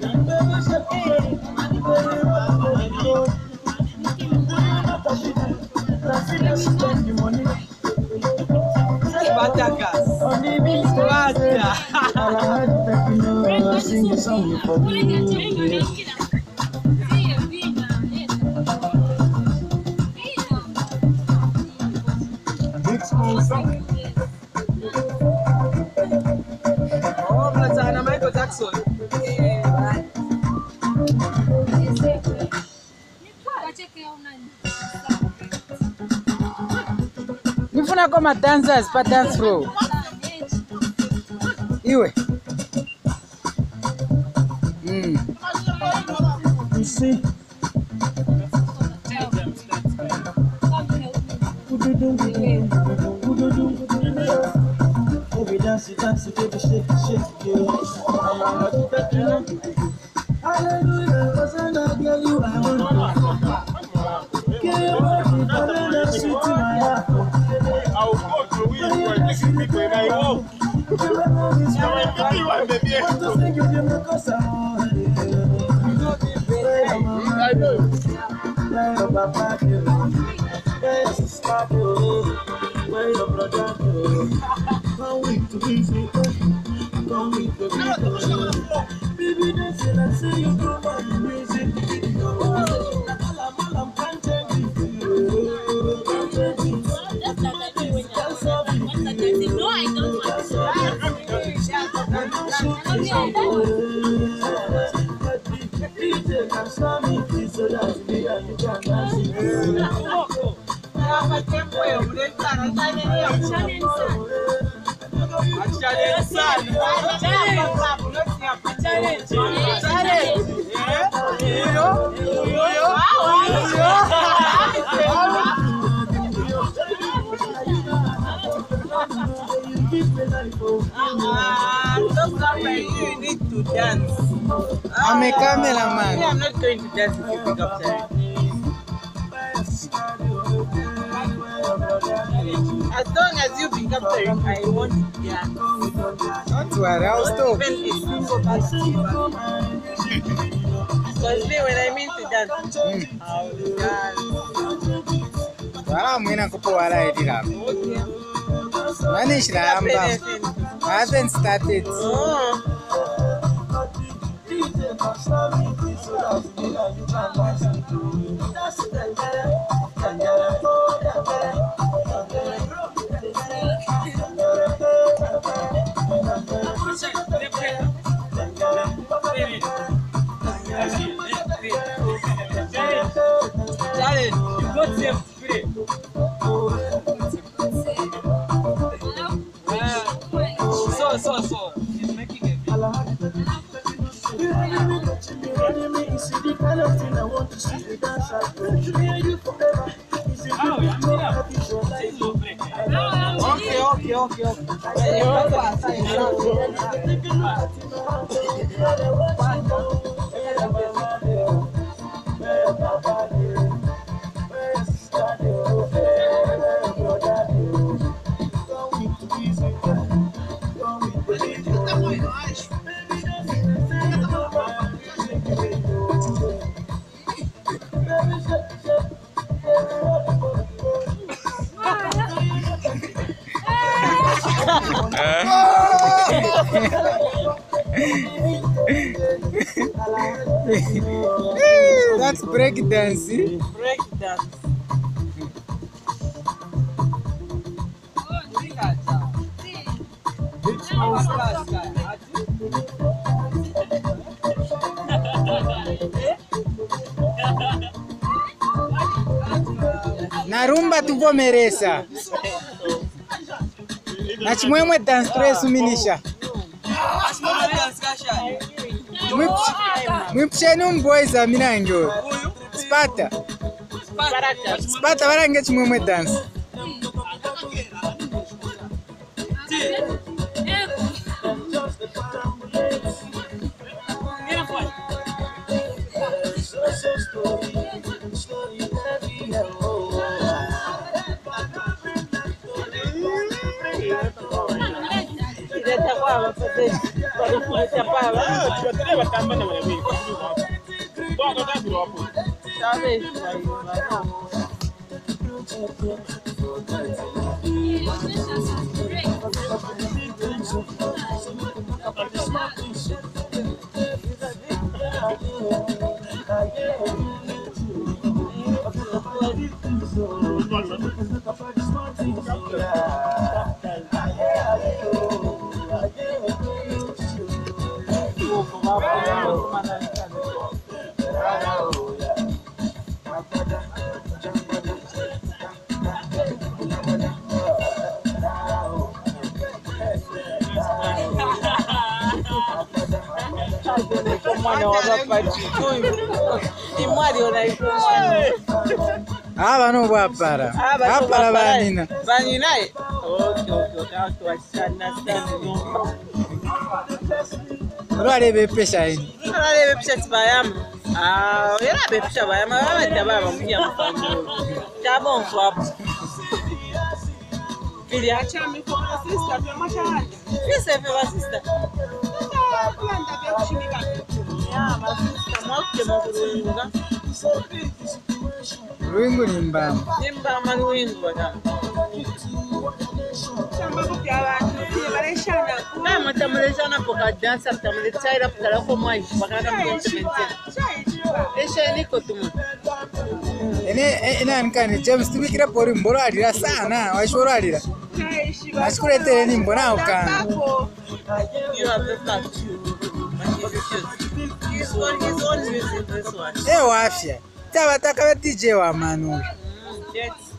Batakas. Sing a song for me. Oh, Platana Michael Jackson. Nifuna kama dancers pa dance floor. Iwe. You see. Baby dance, baby shake, hallelujah, 'cause I know you I want to. Get your body, sweet in my heart. I'll go to win for taking me when I walk. Baby, that's it. I say you go on the music video. No, I don't want you need to dance. I'm a cameraman. I'm not going to dance if you pick up time. As long as you pick up time, I want to dance. Don't worry, I'll stop. Because me, when I mean to dance, I'll dance. I'm going to go I haven't started. So, she's making a video. Okay. That's break dancing. Break dance. Narumba tuvomeresa. Na chimwemwe dance stress minisha. Mwipsheni umboys aminango. Spata warange chimwemwe dance. Não vou parar. Para Vanina. Vanina? Ok. Olha peixe aí. Olha peixe bayama. Olha peixe bayama. Tá bom, papo. Filha, chama como assista, foi uma charada. Você foi assista. Ruingu nimbama. Nimbama ruingu bana. Kama tamuleshana poka dansa tamulechaira kutala kwa mwaji bakana mwentementi. Esha niko tumu. Ene ankane James tubikira pori mboro alira sana washoro alira. Ashkurete ni mbona ukana. You have the fact. He's on music this one. Wafya. Tabataka DJ wa Manu. Yes.